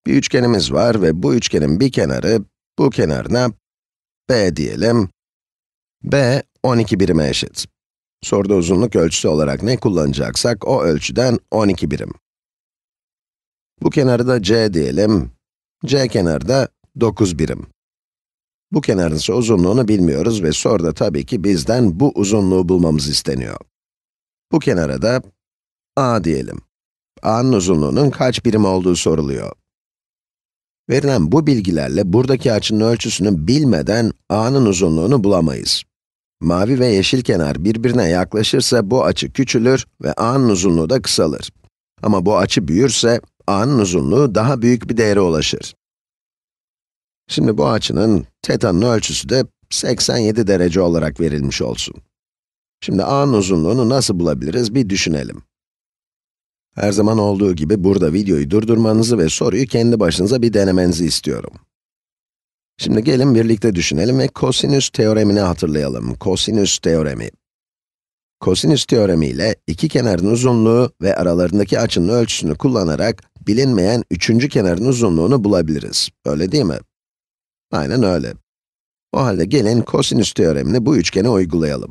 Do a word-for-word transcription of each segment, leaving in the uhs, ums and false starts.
Bir üçgenimiz var ve bu üçgenin bir kenarı, bu kenarına b diyelim. B, on iki birime eşit. Soruda uzunluk ölçüsü olarak ne kullanacaksak, o ölçüden on iki birim. Bu kenarı da c diyelim. C kenarı da dokuz birim. Bu kenarın ise uzunluğunu bilmiyoruz ve soruda tabii ki bizden bu uzunluğu bulmamız isteniyor. Bu kenara da a diyelim. A'nın uzunluğunun kaç birim olduğu soruluyor. Verilen bu bilgilerle buradaki açının ölçüsünü bilmeden a'nın uzunluğunu bulamayız. Mavi ve yeşil kenar birbirine yaklaşırsa bu açı küçülür ve a'nın uzunluğu da kısalır. Ama bu açı büyürse a'nın uzunluğu daha büyük bir değere ulaşır. Şimdi bu açının teta'nın ölçüsü de seksen yedi derece olarak verilmiş olsun. Şimdi a'nın uzunluğunu nasıl bulabiliriz bir düşünelim. Her zaman olduğu gibi burada videoyu durdurmanızı ve soruyu kendi başınıza bir denemenizi istiyorum. Şimdi gelin birlikte düşünelim ve kosinüs teoremini hatırlayalım. Kosinüs teoremi. Kosinüs teoremi ile iki kenarın uzunluğu ve aralarındaki açının ölçüsünü kullanarak bilinmeyen üçüncü kenarın uzunluğunu bulabiliriz. Öyle değil mi? Aynen öyle. O halde gelin kosinüs teoremini bu üçgene uygulayalım.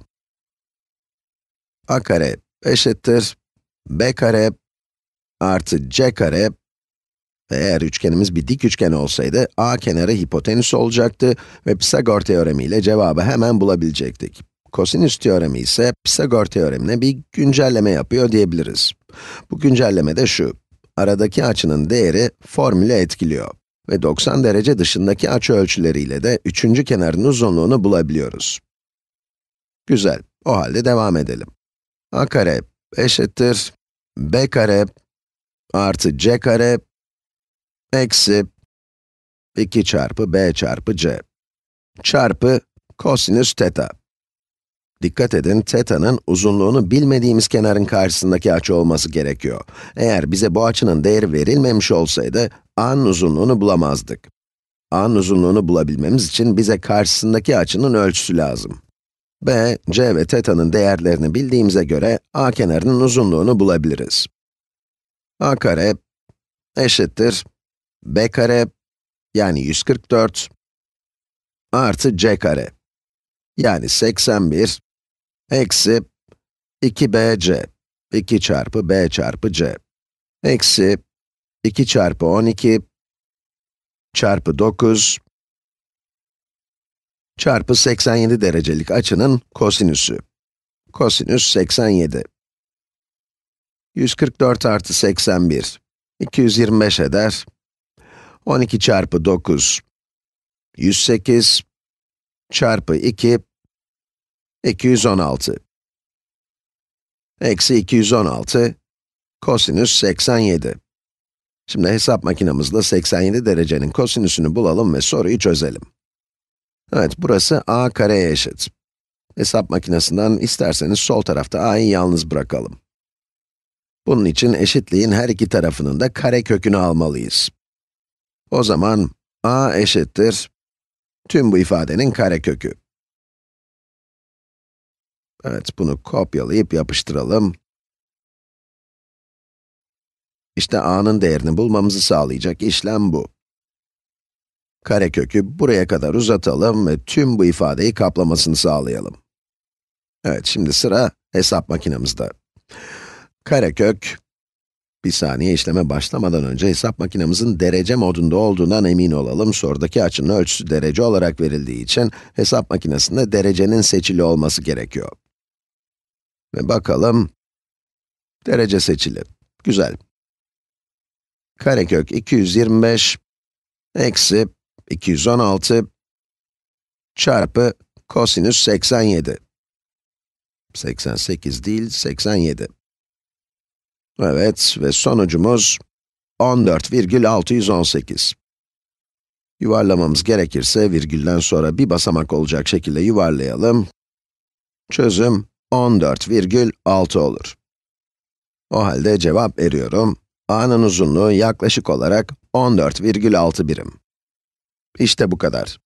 A kare eşittir b kare artı c kare ve eğer üçgenimiz bir dik üçgen olsaydı, a kenarı hipotenüs olacaktı ve Pisagor teoremi ile cevabı hemen bulabilecektik. Kosinüs teoremi ise Pisagor teoremine bir güncelleme yapıyor diyebiliriz. Bu güncelleme de şu: aradaki açının değeri formülü etkiliyor ve doksan derece dışındaki açı ölçüleriyle de üçüncü kenarın uzunluğunu bulabiliyoruz. Güzel, o halde devam edelim. A kare eşittir b kare artı c kare eksi iki çarpı b çarpı c çarpı kosinüs teta. Dikkat edin, teta'nın uzunluğunu bilmediğimiz kenarın karşısındaki açı olması gerekiyor. Eğer bize bu açının değeri verilmemiş olsaydı, a'nın uzunluğunu bulamazdık. A'nın uzunluğunu bulabilmemiz için bize karşısındaki açının ölçüsü lazım. B, c ve teta'nın değerlerini bildiğimize göre a kenarının uzunluğunu bulabiliriz. A kare eşittir b kare, yani yüz kırk dört, artı c kare, yani seksen bir, eksi iki b c, iki çarpı b çarpı c, eksi iki çarpı on iki, çarpı dokuz, çarpı seksen yedi derecelik açının kosinüsü. Kosinüs seksen yedi. yüz kırk dört artı seksen bir, iki yüz yirmi beş eder. on iki çarpı dokuz, yüz sekiz, çarpı iki, iki yüz on altı. Eksi iki yüz on altı, kosinüs seksen yedi. Şimdi hesap makinemizle seksen yedi derecenin kosinüsünü bulalım ve soruyu çözelim. Evet, burası a kareye eşit. Hesap makinesinden isterseniz sol tarafta a'yı yalnız bırakalım. Bunun için eşitliğin her iki tarafının da karekökünü almalıyız. O zaman a eşittir tüm bu ifadenin karekökü. Evet, bunu kopyalayıp yapıştıralım. İşte a'nın değerini bulmamızı sağlayacak işlem bu. Karekökü buraya kadar uzatalım ve tüm bu ifadeyi kaplamasını sağlayalım. Evet, şimdi sıra hesap makinemizde. Karekök, bir saniye işleme başlamadan önce hesap makinemizin derece modunda olduğundan emin olalım. Sorudaki açının ölçüsü derece olarak verildiği için hesap makinesinde derecenin seçili olması gerekiyor. Ve bakalım, derece seçili. Güzel. Karekök iki yüz yirmi beş eksi iki yüz on altı çarpı kosinüs seksen yedi. seksen sekiz değil, seksen yedi. Evet ve sonucumuz on dört virgül altı yüz on sekiz. Yuvarlamamız gerekirse virgülden sonra bir basamak olacak şekilde yuvarlayalım. Çözüm on dört virgül altı olur. O halde cevap veriyorum. A'nın uzunluğu yaklaşık olarak on dört virgül altı birim. İşte bu kadar.